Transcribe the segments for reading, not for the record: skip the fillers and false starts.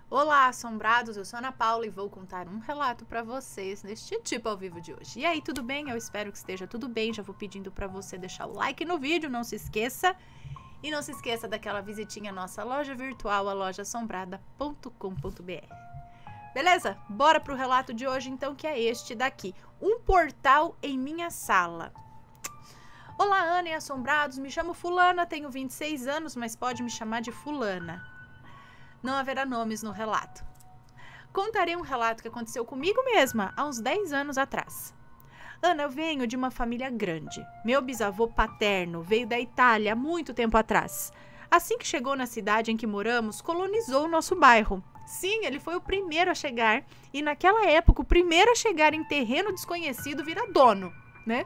Olá, assombrados, eu sou Ana Paula e vou contar um relato para vocês neste tipo ao vivo de hoje. E aí, tudo bem? Eu espero que esteja tudo bem. Já vou pedindo para você deixar o like no vídeo, não se esqueça. E não se esqueça daquela visitinha à nossa loja virtual, a lojaassombrada.com.br. Beleza? Bora pro relato de hoje então, que é este daqui. Um portal em minha sala. Olá, Ana e assombrados, me chamo Fulana, tenho 26 anos, mas pode me chamar de Fulana. Não haverá nomes no relato. Contarei um relato que aconteceu comigo mesma há uns 10 anos atrás. Ana, eu venho de uma família grande. Meu bisavô paterno veio da Itália há muito tempo atrás. Assim que chegou na cidade em que moramos, colonizou o nosso bairro. Sim, ele foi o primeiro a chegar e naquela época o primeiro a chegar em terreno desconhecido vira dono, né?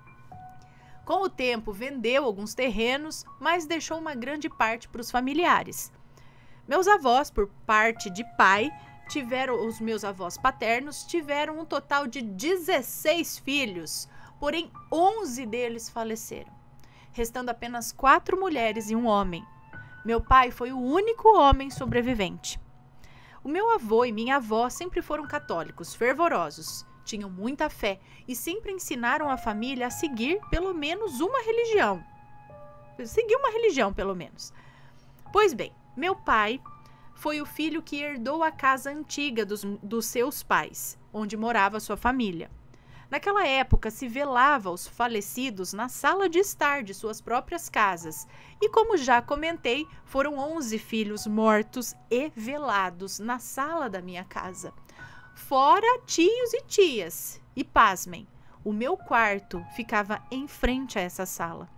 Com o tempo vendeu alguns terrenos, mas deixou uma grande parte para os familiares. Meus avós, por parte de pai, os meus avós paternos tiveram um total de 16 filhos, porém 11 deles faleceram, restando apenas 4 mulheres e um homem. Meu pai foi o único homem sobrevivente. O meu avô e minha avó sempre foram católicos, fervorosos, tinham muita fé e sempre ensinaram a família a seguir pelo menos uma religião. Seguir uma religião, pelo menos. Pois bem, meu pai foi o filho que herdou a casa antiga dos seus pais, onde morava sua família. Naquela época, se velava os falecidos na sala de estar de suas próprias casas. E como já comentei, foram 11 filhos mortos e velados na sala da minha casa. Fora tios e tias. E pasmem, o meu quarto ficava em frente a essa sala.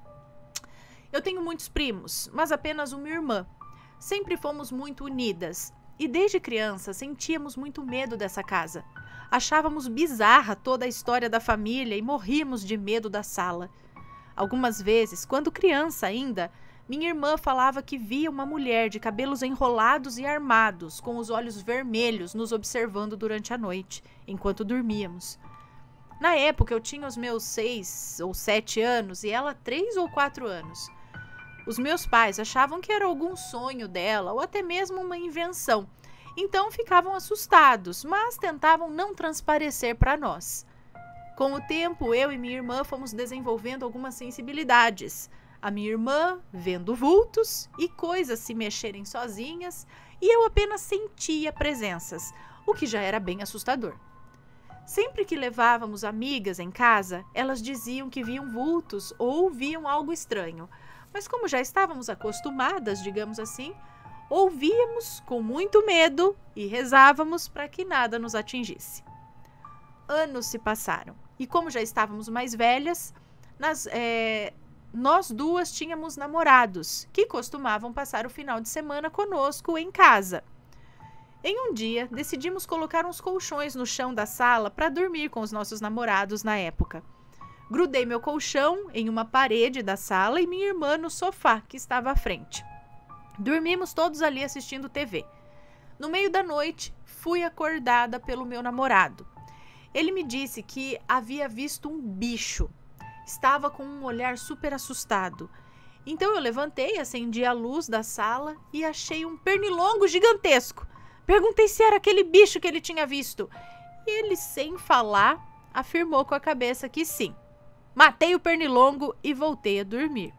Eu tenho muitos primos, mas apenas uma irmã. Sempre fomos muito unidas e desde criança sentíamos muito medo dessa casa. Achávamos bizarra toda a história da família e morríamos de medo da sala. Algumas vezes, quando criança ainda, minha irmã falava que via uma mulher de cabelos enrolados e armados, com os olhos vermelhos, nos observando durante a noite, enquanto dormíamos. Na época eu tinha os meus 6 ou 7 anos e ela 3 ou 4 anos. Os meus pais achavam que era algum sonho dela ou até mesmo uma invenção. Então ficavam assustados, mas tentavam não transparecer para nós. Com o tempo, eu e minha irmã fomos desenvolvendo algumas sensibilidades. A minha irmã vendo vultos e coisas se mexerem sozinhas, e eu apenas sentia presenças, o que já era bem assustador. Sempre que levávamos amigas em casa, elas diziam que viam vultos ou viam algo estranho. Mas como já estávamos acostumadas, digamos assim, ouvíamos com muito medo e rezávamos para que nada nos atingisse. Anos se passaram e como já estávamos mais velhas, nós duas tínhamos namorados que costumavam passar o final de semana conosco em casa. Em um dia, decidimos colocar uns colchões no chão da sala para dormir com os nossos namorados na época. Grudei meu colchão em uma parede da sala e minha irmã no sofá que estava à frente. Dormimos todos ali assistindo TV. No meio da noite, fui acordada pelo meu namorado. Ele me disse que havia visto um bicho. Estava com um olhar super assustado. Então eu levantei, acendi a luz da sala e achei um pernilongo gigantesco. Perguntei se era aquele bicho que ele tinha visto. E ele, sem falar, afirmou com a cabeça que sim. Matei o pernilongo e voltei a dormir.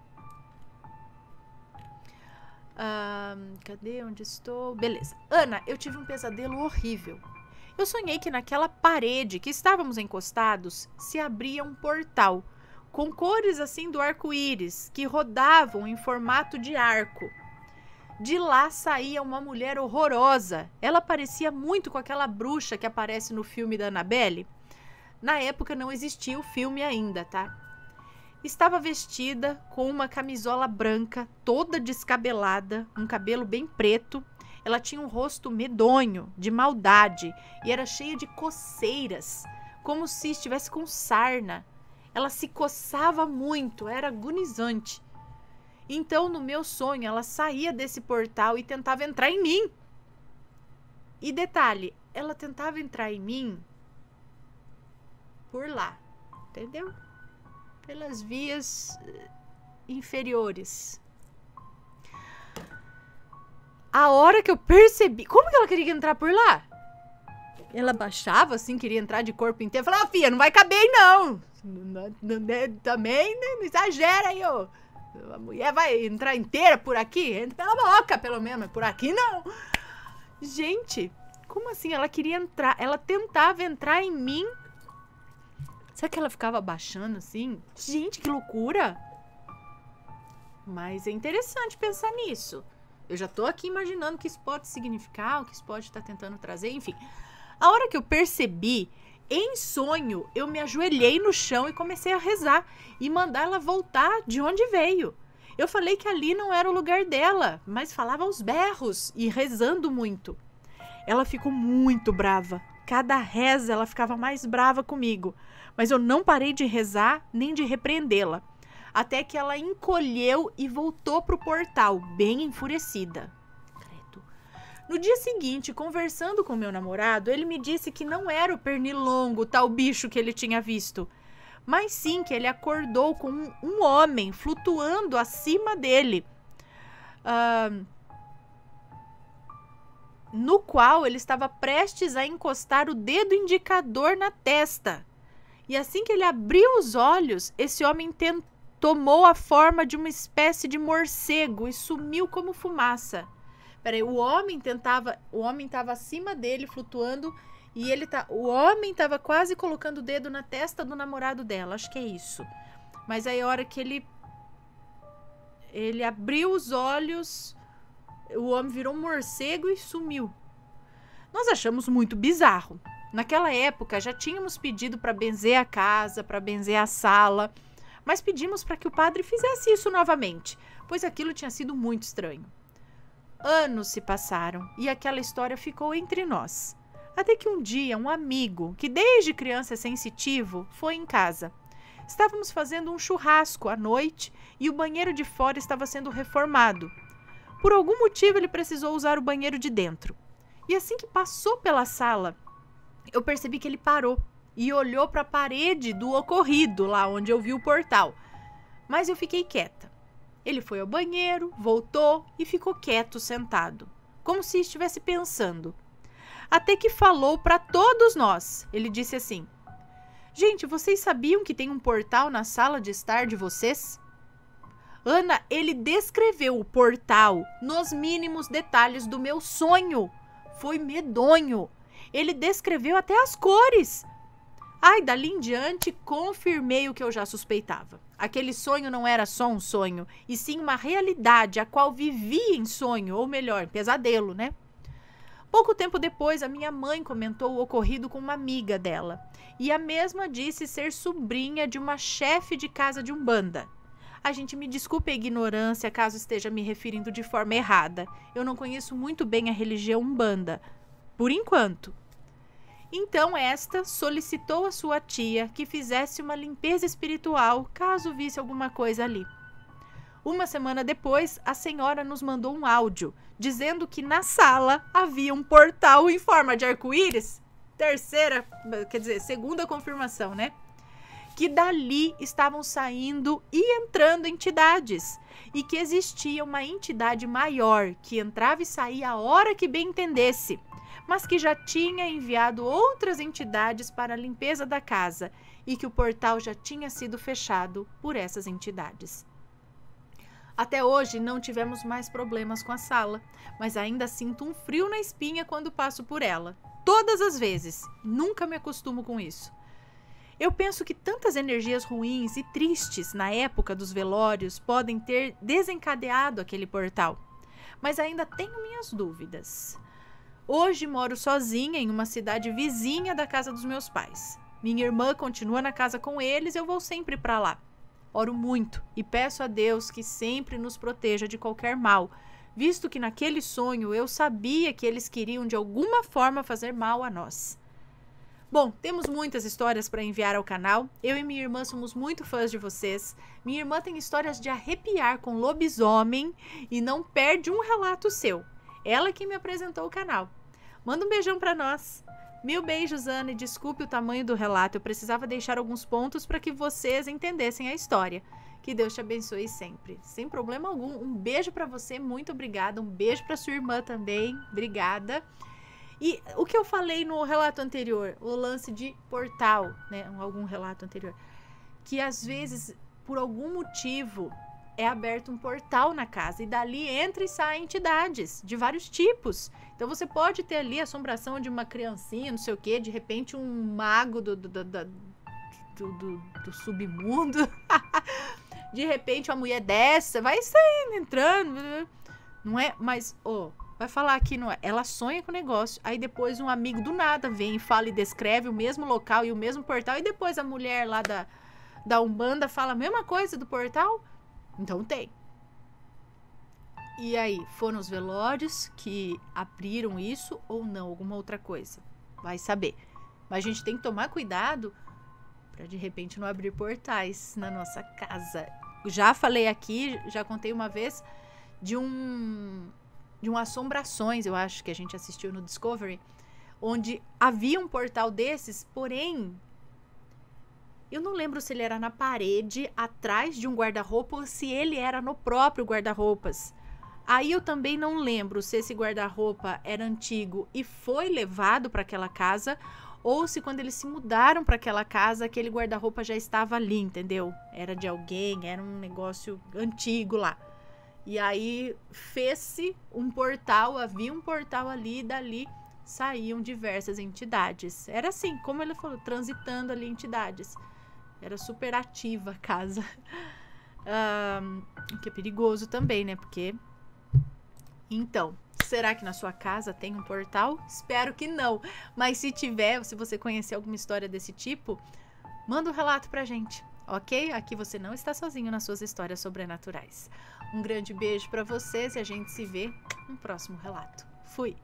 Cadê? Onde estou? Beleza. Ana, eu tive um pesadelo horrível. Eu sonhei que naquela parede que estávamos encostados se abria um portal com cores assim do arco-íris que rodavam em formato de arco. De lá saía uma mulher horrorosa. Ela parecia muito com aquela bruxa que aparece no filme da Annabelle. Na época não existia o filme ainda, tá? Estava vestida com uma camisola branca, toda descabelada, um cabelo bem preto. Ela tinha um rosto medonho, de maldade, e era cheia de coceiras, como se estivesse com sarna. Ela se coçava muito, era agonizante. Então, no meu sonho, ela saía desse portal e tentava entrar em mim. E detalhe, ela tentava entrar em mim por lá, entendeu? Pelas vias inferiores. A hora que eu percebi... Como que ela queria entrar por lá? Ela baixava assim, queria entrar de corpo inteiro. Falava, filha, não vai caber aí não. Também não exagera aí, ó. A mulher vai entrar inteira por aqui? Entra pela boca, pelo menos. Por aqui, não. Gente, como assim? Ela queria entrar. Ela tentava entrar em mim. Será que ela ficava baixando assim? Gente, que loucura. Mas é interessante pensar nisso. Eu já tô aqui imaginando o que isso pode significar, o que isso pode estar tentando trazer, enfim. A hora que eu percebi, em sonho, eu me ajoelhei no chão e comecei a rezar e mandar ela voltar de onde veio. Eu falei que ali não era o lugar dela, mas falava aos berros e rezando muito. Ela ficou muito brava. Cada reza ela ficava mais brava comigo, mas eu não parei de rezar nem de repreendê-la, até que ela encolheu e voltou pro portal, bem enfurecida. No dia seguinte, conversando com meu namorado, ele me disse que não era o pernilongo, tal bicho que ele tinha visto, mas sim que ele acordou com um homem flutuando acima dele, no qual ele estava prestes a encostar o dedo indicador na testa. E assim que ele abriu os olhos, esse homem tomou a forma de uma espécie de morcego e sumiu como fumaça. Peraí, o homem estava acima dele, flutuando, e o homem estava quase colocando o dedo na testa do namorado dela, acho que é isso. Mas aí a hora que ele abriu os olhos, o homem virou um morcego e sumiu. Nós achamos muito bizarro. Naquela época já tínhamos pedido para benzer a casa, para benzer a sala, mas pedimos para que o padre fizesse isso novamente, pois aquilo tinha sido muito estranho. Anos se passaram e aquela história ficou entre nós. Até que um dia um amigo, que desde criança é sensitivo, foi em casa. Estávamos fazendo um churrasco à noite e o banheiro de fora estava sendo reformado. Por algum motivo ele precisou usar o banheiro de dentro. E assim que passou pela sala, eu percebi que ele parou e olhou para a parede do ocorrido, lá onde eu vi o portal. Mas eu fiquei quieta. Ele foi ao banheiro, voltou e ficou quieto, sentado, como se estivesse pensando. Até que falou para todos nós. Ele disse assim: gente, vocês sabiam que tem um portal na sala de estar de vocês? Ana, ele descreveu o portal nos mínimos detalhes do meu sonho. Foi medonho. Ele descreveu até as cores. Ai, dali em diante, confirmei o que eu já suspeitava. Aquele sonho não era só um sonho, e sim uma realidade a qual vivia em sonho, ou melhor, pesadelo, né? Pouco tempo depois, a minha mãe comentou o ocorrido com uma amiga dela, e a mesma disse ser sobrinha de uma chefe de casa de umbanda. A gente me desculpe a ignorância caso esteja me referindo de forma errada. Eu não conheço muito bem a religião umbanda, por enquanto. Então esta solicitou à sua tia que fizesse uma limpeza espiritual caso visse alguma coisa ali. Uma semana depois, a senhora nos mandou um áudio dizendo que na sala havia um portal em forma de arco-íris. Segunda confirmação, né? Que dali estavam saindo e entrando entidades e que existia uma entidade maior que entrava e saía a hora que bem entendesse, mas que já tinha enviado outras entidades para a limpeza da casa e que o portal já tinha sido fechado por essas entidades. Até hoje não tivemos mais problemas com a sala, mas ainda sinto um frio na espinha quando passo por ela. Todas as vezes. Nunca me acostumo com isso. Eu penso que tantas energias ruins e tristes na época dos velórios podem ter desencadeado aquele portal, mas ainda tenho minhas dúvidas. Hoje moro sozinha em uma cidade vizinha da casa dos meus pais. Minha irmã continua na casa com eles e eu vou sempre para lá. Oro muito e peço a Deus que sempre nos proteja de qualquer mal, visto que naquele sonho eu sabia que eles queriam de alguma forma fazer mal a nós. Bom, temos muitas histórias para enviar ao canal. Eu e minha irmã somos muito fãs de vocês. Minha irmã tem histórias de arrepiar com lobisomem e não perde um relato seu. Ela que me apresentou o canal. Manda um beijão para nós. Mil beijos, Ana, e desculpe o tamanho do relato. Eu precisava deixar alguns pontos para que vocês entendessem a história. Que Deus te abençoe sempre, sem problema algum. Um beijo para você, muito obrigada. Um beijo para sua irmã também, obrigada. E o que eu falei no relato anterior, o lance de portal, né? Algum relato anterior, que às vezes, por algum motivo, é aberto um portal na casa e dali entra e sai entidades de vários tipos. Então você pode ter ali a assombração de uma criancinha, não sei o quê, de repente um mago do submundo, de repente uma mulher dessa, vai saindo, entrando, não é? Mas, vai falar que não é. Ela sonha com o negócio, aí depois um amigo do nada vem e fala e descreve o mesmo local e o mesmo portal, e depois a mulher lá da Umbanda fala a mesma coisa do portal. Então tem. E aí, foram os velórios que abriram isso ou não? Alguma outra coisa? Vai saber. Mas a gente tem que tomar cuidado para de repente não abrir portais na nossa casa. Já falei aqui, já contei uma vez de um Assombrações, eu acho que a gente assistiu no Discovery, onde havia um portal desses, porém eu não lembro se ele era na parede, atrás de um guarda-roupa, ou se ele era no próprio guarda-roupas. Aí eu também não lembro se esse guarda-roupa era antigo e foi levado para aquela casa, ou se quando eles se mudaram para aquela casa, aquele guarda-roupa já estava ali, entendeu? Era de alguém, era um negócio antigo lá. E aí fez-se um portal, havia um portal ali, e dali saíam diversas entidades. Era assim, como ele falou, transitando ali entidades. Era super ativa a casa. O que é perigoso também, né? Porque... Então, será que na sua casa tem um portal? Espero que não. Mas se tiver, se você conhecer alguma história desse tipo, manda um relato pra gente, ok? Aqui você não está sozinho nas suas histórias sobrenaturais. Um grande beijo pra vocês e a gente se vê no próximo relato. Fui!